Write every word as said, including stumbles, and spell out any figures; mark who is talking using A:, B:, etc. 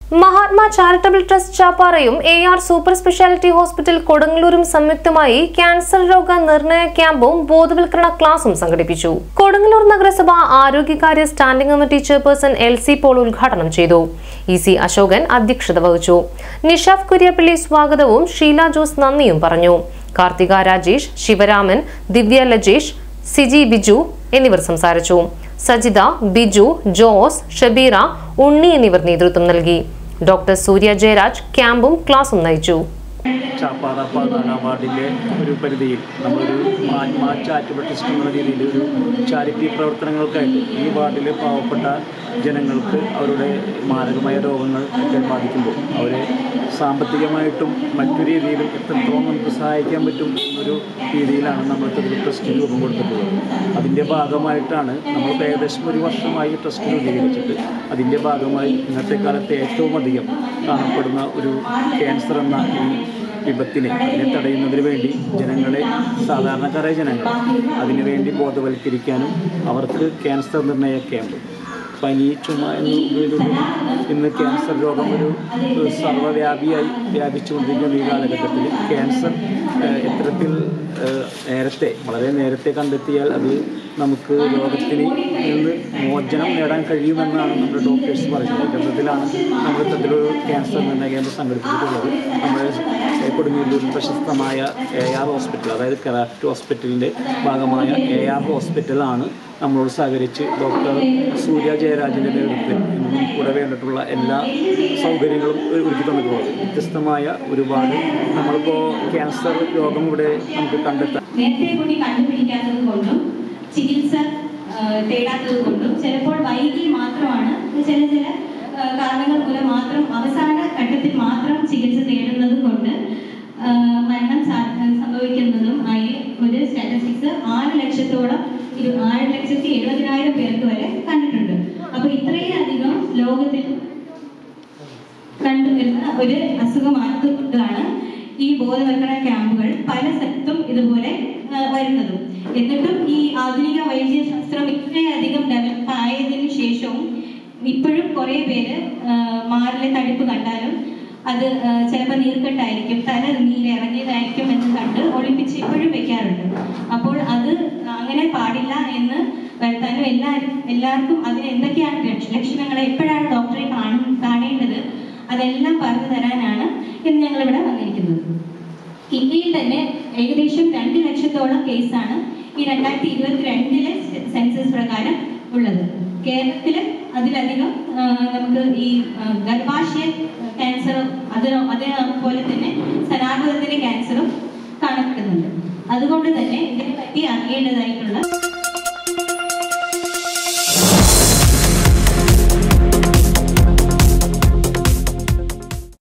A: Mahatma charitable trust ചാപ്പാറയും A R super speciality hospital കൊടുങ്ങല്ലൂരും സംയുക്തമായി ക്യാൻസർ രോഗ നിർണയ ക്യാമ്പും ബോധവൽക്കരണ ക്ലാസും സംഘടിപ്പിച്ചു. കൊടുങ്ങല്ലൂർ നഗരസഭ ആരോഗ്യകാര്യ standing committee chairperson L C Paul ഉദ്ഘാടനം ചെയ്തു. ഇ സി അശോകൻ അധ്യക്ഷത വഹിച്ചു. നിഷാഫ് കുര്യപ്പള്ളി സ്വാഗതവും ഷീല ജോസ് നന്ദിയും പറഞ്ഞു. കാർത്തിക രാജേഷ്, ശിവരാമൻ, ദിവ്യ ലജേഷ്, സിജി ബിജു എന്നിവർ സംസാരിച്ചു. സജിത, ബിജു, ജോസ്, ഷബീറ, ഉണ്ണി എന്നിവർ നേതൃത്വം നൽകി. ഡോക്ടർ സൂര്യ ജയരാജ് ക്യാമ്പും ക്ലാസും നയിച്ചു.
B: ചാപ്പാറ പതിനാലാം വാർഡിൻ്റെ ഒരു പരിധിയിൽ നമ്മളൊരു മഹാത്മാ ചാരിറ്റബിൾ ട്രസ്റ്റ് എന്ന രീതിയിൽ ഒരു ചാരിറ്റി പ്രവർത്തനങ്ങൾക്കായിട്ട് ഈ വാർഡിലെ പാവപ്പെട്ട ജനങ്ങൾക്ക് അവരുടെ മാരകമായ രോഗങ്ങൾ ഒക്കെ ബാധിക്കുമ്പോൾ അവരെ സാമ്പത്തികമായിട്ടും മറ്റു രീതിയിലും എത്രത്തോളം നമുക്ക് സഹായിക്കാൻ പറ്റും എന്നൊരു രീതിയിലാണ് നമ്മൾക്ക് ഒരു ട്രസ്റ്റ് രൂപം കൊടുത്തിട്ടുള്ളത്. അതിൻ്റെ ഭാഗമായിട്ടാണ് നമ്മൾ ഏകദേശം ഒരു വർഷമായി ട്രസ്റ്റ് രൂപീകരിച്ചിട്ട് അതിൻ്റെ ഭാഗമായി ഇന്നത്തെ കാലത്ത് ഏറ്റവും അധികം കാണപ്പെടുന്ന ഒരു ക്യാൻസർ എന്ന ഈ വിപത്തിനെ അതിനെ തടയുന്നതിന് വേണ്ടി ജനങ്ങളെ, സാധാരണക്കാരായ ജനങ്ങൾ അതിനുവേണ്ടി ബോധവൽക്കരിക്കാനും അവർക്ക് ക്യാൻസർ നിർണയ ക്യാമ്പ്, പനി, ചുമ എന്നിവയിലൂടെ ഇന്ന് ക്യാൻസർ രോഗം ഒരു സർവ്വവ്യാപിയായി വ്യാപിച്ചുകൊണ്ടിരിക്കുന്ന ഈ കാലഘട്ടത്തിൽ ക്യാൻസർ ഇത്തരത്തിൽ നേരത്തെ വളരെ നേരത്തെ കണ്ടെത്തിയാൽ അത് നമുക്ക് രോഗത്തിന് നിന്ന് മോചനം നേടാൻ കഴിയുമെന്നാണ് നമ്മുടെ ഡോക്ടേഴ്സ് പറയുന്നത്. ഇത്തരത്തിലാണ് നമ്മൾ ഇത്തരത്തിലൊരു ക്യാൻസർ നിർണയ കേന്ദ്രം സംഘടിപ്പിച്ചിട്ടുള്ളത്. നമ്മുടെ കൊടുങ്ങല്ലൂരിൽ പ്രശസ്തമായ എ ആർ ഹോസ്പിറ്റൽ, അതായത് ക്രാഫ്റ്റ് ഹോസ്പിറ്റലിൻ്റെ ഭാഗമായ എ ആർ ഹോസ്പിറ്റലാണ് നമ്മളോട് സഹകരിച്ച് ഡോക്ടർ സൂര്യ ജയരാജിൻ്റെ നേതൃത്വത്തിൽ ഇന്നും കൂടെ വേണ്ടിയിട്ടുള്ള എല്ലാ സൗകര്യങ്ങളും ഒരുക്കി തന്നിട്ടുള്ളത്. വ്യത്യസ്തമായ ഒരുപാട് നമ്മളിപ്പോൾ ക്യാൻസർ രോഗം ഇവിടെ നമുക്ക് കണ്ടെത്താൻ
C: ചികിത്സ തേടാത്തത് കൊണ്ടും ചിലപ്പോൾ വൈകി മാത്രമാണ് ചില ചില കാരണങ്ങൾ മൂലം മാത്രം അവസാന ഘട്ടത്തിൽ മാത്രം ചികിത്സ തേടുന്നത് കൊണ്ട് മരണം സംഭവിക്കുന്നതും ആയി ഒരു സ്റ്റാറ്റിസ്റ്റിക്സ് ആറ് ലക്ഷത്തോളം ആറ് ലക്ഷത്തി എഴുപതിനായിരം പേർക്ക് വരെ കണ്ടിട്ടുണ്ട്. അപ്പൊ ഇത്രയും അധികം ലോകത്തിൽ കണ്ടുവരുന്ന ഒരു അസുഖമായതുകൊണ്ടാണ് ഈ ബോധവൽക്കരണ ക്യാമ്പുകൾ പല സ്ഥലത്തും ഇതുപോലെ വരുന്നതും. എന്നിട്ടും ഈ ആധുനിക വൈദ്യശാസ്ത്രം ഇത്രയധികം ഡെവലപ്പ് ആയതിനു ശേഷവും ഇപ്പോഴും കുറെ പേര് മാറിലെ തടിപ്പ് കണ്ടാലും അത് ചിലപ്പോൾ നീർക്കെട്ടായിരിക്കും, തല നീരിറങ്ങിയതായിരിക്കും എന്ന് കണ്ട് ഒളിപ്പിച്ച് ഇപ്പോഴും വെക്കാറുണ്ട്. അപ്പോൾ അത് അങ്ങനെ പാടില്ല എന്ന് വരുത്താനും എല്ലാവരും എല്ലാവർക്കും അതിന് എന്തൊക്കെയാണ് ലക്ഷണങ്ങൾ, എപ്പോഴാണ് ഡോക്ടറെ കാണേണ്ടത്, അതെല്ലാം പറഞ്ഞു തരാനാണ് ഇന്ന് ഞങ്ങളിവിടെ വന്നിരിക്കുന്നത്. ഇന്ത്യയിൽ തന്നെ ഏകദേശം രണ്ട് ലക്ഷത്തോളം കേസാണ് ഈ രണ്ടായിരത്തി ഇരുപത്തി രണ്ടിലെ സെൻസസ് പ്രകാരം ഉള്ളത്. കേരളത്തിൽ അതിലധികം നമുക്ക് ഈ ഗർഭാശയ ക്യാൻസറും അത് അതേപോലെ തന്നെ സ്തനാർബുദത്തിന്റെ ക്യാൻസറും കാണപ്പെടുന്നുണ്ട്. അതുകൊണ്ട് തന്നെ ഇതിനെ പറ്റി അറിയേണ്ടതായിട്ടുള്ള